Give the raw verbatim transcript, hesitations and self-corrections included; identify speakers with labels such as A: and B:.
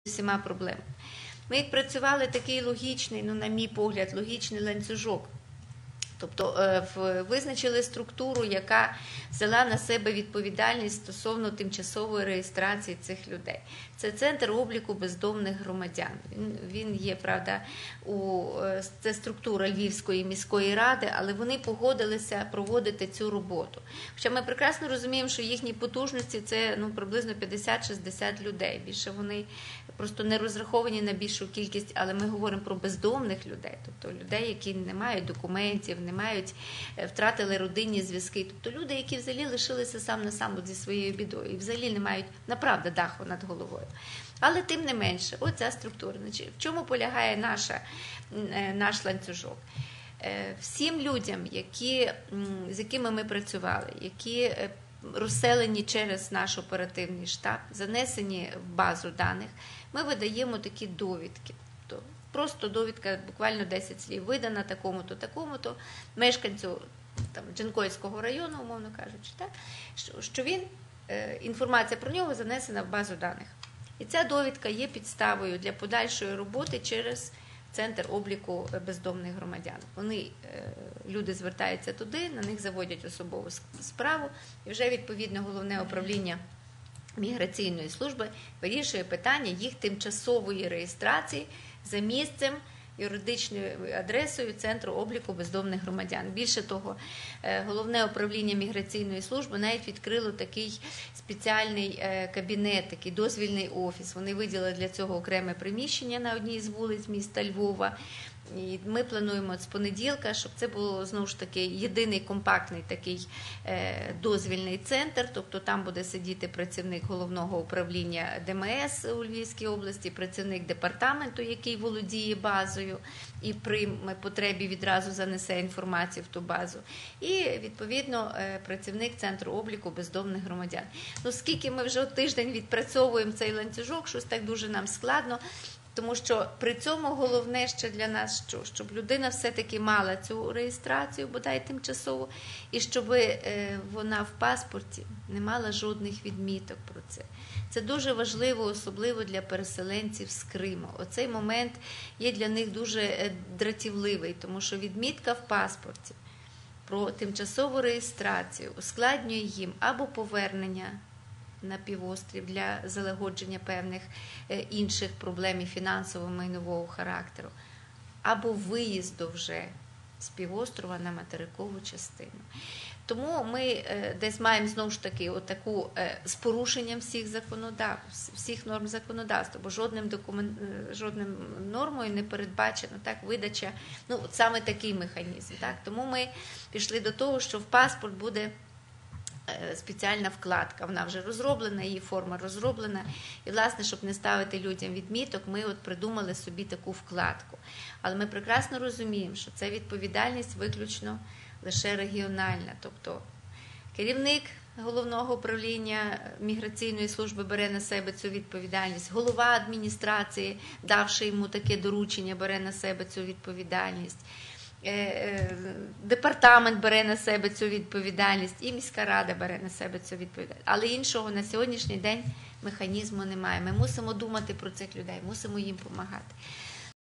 A: всіма проблемами. Ми відпрацювали такий логічний, ну, на мій погляд, логічний ланцюжок. Тобто визначили структуру, яка взяла на себе відповідальність стосовно тимчасової реєстрації цих людей. Це Центр обліку бездомних громадян. Він, він є, правда, у, це структура Львівської міської ради, але вони погодилися проводити цю роботу. Хоча ми прекрасно розуміємо, що їхні потужності – це ну, приблизно п'ятдесят-шістдесят людей. Більше вони просто не розраховані на більшу кількість, але ми говоримо про бездомних людей, тобто людей, які не мають документів, не мають, втратили родинні зв'язки. Тобто люди, які взагалі лишилися сам на сам зі своєю бідою і взагалі не мають, направду, даху над головою. Але тим не менше, оця структура. Значить, в чому полягає наша, наш ланцюжок? Всім людям, які, з якими ми працювали, які розселені через наш оперативний штаб, занесені в базу даних, ми видаємо такі довідки. Тобто, просто довідка, буквально десять слів, видана такому-то, такому-то, мешканцю там, Джанкойського району, умовно кажучи, так? Що, що він, е, інформація про нього занесена в базу даних. І ця довідка є підставою для подальшої роботи через Центр обліку бездомних громадян. Вони, люди звертаються туди, на них заводять особову справу, і вже відповідно головне управління міграційної служби вирішує питання їх тимчасової реєстрації за місцем, юридичною адресою Центру обліку бездомних громадян. Більше того, головне управління міграційної служби навіть відкрило такий спеціальний кабінет, такий дозвільний офіс. Вони виділили для цього окреме приміщення на одній з вулиць міста Львова. І ми плануємо з понеділка, щоб це було, знову ж таки, єдиний компактний такий дозвільний центр, тобто там буде сидіти працівник головного управління Де Ем Ес у Львівській області, працівник департаменту, який володіє базою і при потребі відразу занесе інформацію в ту базу, і, відповідно, працівник Центру обліку бездомних громадян. Ну, скільки ми вже тиждень відпрацьовуємо цей ланцюжок, щось так дуже нам складно, тому що при цьому головне ще для нас, що, щоб людина все-таки мала цю реєстрацію, бодай тимчасово, і щоб вона в паспорті не мала жодних відміток про це. Це дуже важливо, особливо для переселенців з Криму. Оцей момент є для них дуже дратівливий, тому що відмітка в паспорті про тимчасову реєстрацію ускладнює їм або повернення на півострів для залагодження певних інших проблем і фінансово-майнового характеру, або виїзду вже з півострова на материкову частину. Тому ми десь маємо, знову ж таки, отаку, з порушенням всіх законодавств, всіх норм законодавства, бо жодним, документ, жодним нормою не передбачено так, видача, ну, саме такий механізм. Так? Тому ми пішли до того, що в паспорт буде спеціальна вкладка, вона вже розроблена, її форма розроблена, і, власне, щоб не ставити людям відміток, ми от придумали собі таку вкладку. Але ми прекрасно розуміємо, що це відповідальність виключно лише регіональна, тобто керівник головного управління міграційної служби бере на себе цю відповідальність, голова адміністрації, давши йому таке доручення, бере на себе цю відповідальність, департамент бере на себе цю відповідальність, і міська рада бере на себе цю відповідальність. Але іншого на сьогоднішній день механізму немає. Ми мусимо думати про цих людей, мусимо їм допомагати.